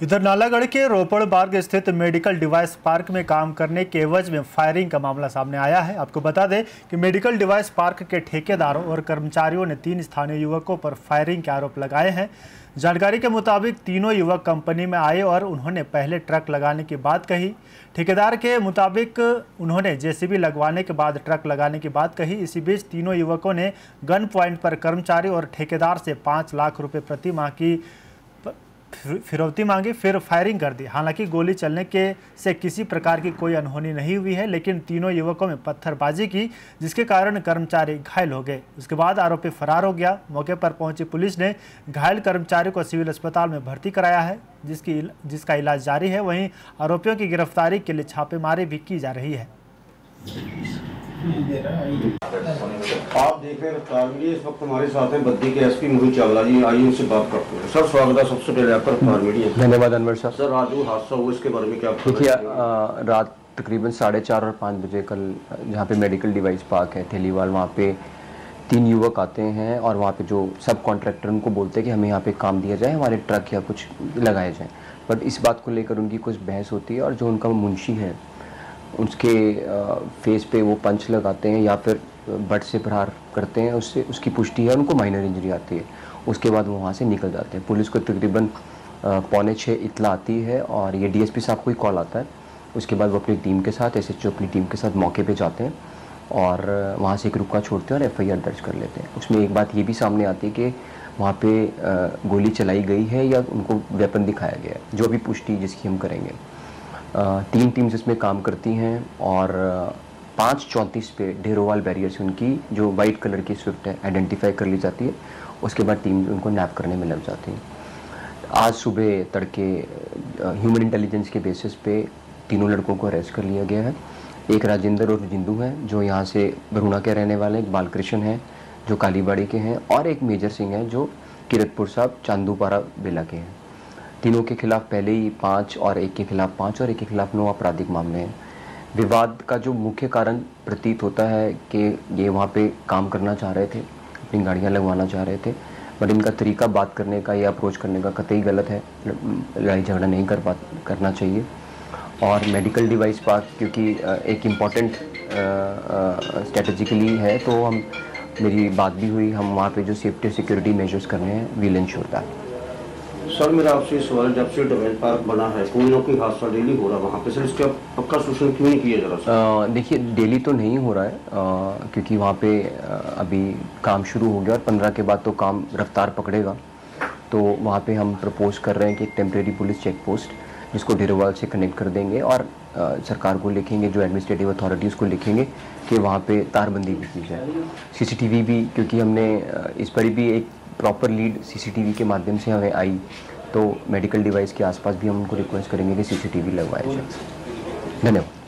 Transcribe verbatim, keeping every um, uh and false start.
इधर नालागढ़ के रोपड़ मार्ग स्थित मेडिकल डिवाइस पार्क में काम करने के एवज में फायरिंग का मामला सामने आया है। आपको बता दें कि मेडिकल डिवाइस पार्क के ठेकेदारों और कर्मचारियों ने तीन स्थानीय युवकों पर फायरिंग के आरोप लगाए हैं। जानकारी के मुताबिक तीनों युवक कंपनी में आए और उन्होंने पहले ट्रक लगाने की बात कही। ठेकेदार के मुताबिक उन्होंने जेसीबी लगवाने के बाद ट्रक लगाने की बात कही। इसी बीच तीनों युवकों ने गन पॉइंट पर कर्मचारी और ठेकेदार से पाँच लाख रुपए प्रति माह की फिरौती मांगी, फिर फायरिंग कर दी। हालांकि गोली चलने के से किसी प्रकार की कोई अनहोनी नहीं हुई है, लेकिन तीनों युवकों में पत्थरबाजी की, जिसके कारण कर्मचारी घायल हो गए। उसके बाद आरोपी फरार हो गया। मौके पर पहुंची पुलिस ने घायल कर्मचारी को सिविल अस्पताल में भर्ती कराया है, जिसकी जिसका इलाज जारी है। वहीं आरोपियों की गिरफ्तारी के लिए छापेमारी भी की जा रही है। आप देख रहे हैं इस वक्त हमारे साथ हैं बद्दी के एसपी मोहित चावला जी। आइए उनसे बात करते हैं। सर स्वागत है सबसे पहले आपका रफ्तार मीडिया। धन्यवाद अनवर साहब। सर आज जो हादसा हुआ इसके बारे में क्या? देखिए रात तकरीबन साढ़े चार और पाँच बजे कल जहाँ पे मेडिकल डिवाइस पार्क है थेलीवाल, वहाँ पे तीन युवक आते हैं और वहाँ पे जो सब कॉन्ट्रैक्टर उनको बोलते हैं कि हमें यहाँ पे काम दिया जाए, हमारे ट्रक या कुछ लगाए जाए। बट इस बात को लेकर उनकी कुछ बहस होती है और जो उनका मुंशी है उसके फेस पे वो पंच लगाते हैं या फिर बट से प्रहार करते हैं, उससे उसकी पुष्टि है, उनको माइनर इंजरी आती है। उसके बाद वो वहाँ से निकल जाते हैं। पुलिस को तकरीबन पौने छः इत्तला आती है और ये डीएसपी साहब को ही कॉल आता है। उसके बाद वो अपनी टीम के साथ एसएचओ अपनी टीम के साथ मौके पे जाते हैं और वहाँ से एक रुका छोड़ते हैं और एफआईआर दर्ज कर लेते हैं। उसमें एक बात ये भी सामने आती है कि वहाँ पे गोली चलाई गई है या उनको वेपन दिखाया गया है, जो भी पुष्टि जिसकी हम करेंगे। तीन टीम्स इसमें काम करती हैं और पाँच चौंतीस पे ढेरोवाल बैरियर से उनकी जो वाइट कलर की स्विफ्ट है आइडेंटिफाई कर ली जाती है। उसके बाद टीम उनको नैप करने में लग जाती हैं। आज सुबह तड़के ह्यूमन इंटेलिजेंस के बेसिस पे तीनों लड़कों को अरेस्ट कर लिया गया है। एक राजेंद्र और जिंदू हैं जो यहाँ से बरुणा के रहने वाले, एक बालकृष्ण हैं जो कालीबाड़ी के हैं और एक मेजर सिंह है जो किरतपुर साहब चांदूपारा बेला के हैं। तीनों के खिलाफ पहले ही पाँच और एक के खिलाफ पाँच और एक के खिलाफ नौ आपराधिक मामले हैं। विवाद का जो मुख्य कारण प्रतीत होता है कि ये वहाँ पे काम करना चाह रहे थे, अपनी गाड़ियाँ लगवाना चाह रहे थे, बट इनका तरीका बात करने का या अप्रोच करने का कतई गलत है। लड़ाई झगड़ा नहीं कर पा करना चाहिए। और मेडिकल डिवाइस पार्क क्योंकि एक इम्पॉर्टेंट स्ट्रेटेजिकली है, तो हम मेरी बात भी हुई, हम वहाँ पे जो सेफ्टी सिक्योरिटी मेजर्स करने हैं विल इंश्योर दैट। सर मेरा आपसे सवाल, जब से डिवाइस पार्क बना है कोई ना कोई हादसा डेली हो रहा है वहाँ पे, सर इसका पक्का सूचना क्यों नहीं किया जा रहा? देखिए डेली तो नहीं हो रहा है आ, क्योंकि वहाँ पे अभी काम शुरू हो गया और पंद्रह के बाद तो काम रफ्तार पकड़ेगा। तो वहाँ पे हम प्रपोज कर रहे हैं कि एक टेम्प्रेरी पुलिस चेक पोस्ट जिसको ढेरोवाल से कनेक्ट कर देंगे और आ, सरकार को लिखेंगे, जो एडमिनिस्ट्रेटिव अथॉरिटीज़ को लिखेंगे कि वहाँ पे तारबंदी भी की जाए। सीसीटीवी भी, क्योंकि हमने इस पर भी एक प्रॉपर लीड सीसीटीवी के माध्यम से हमें आई, तो मेडिकल डिवाइस के आसपास भी हम उनको रिक्वेस्ट करेंगे कि सीसीटीवी लगवाया जाए। धन्यवाद।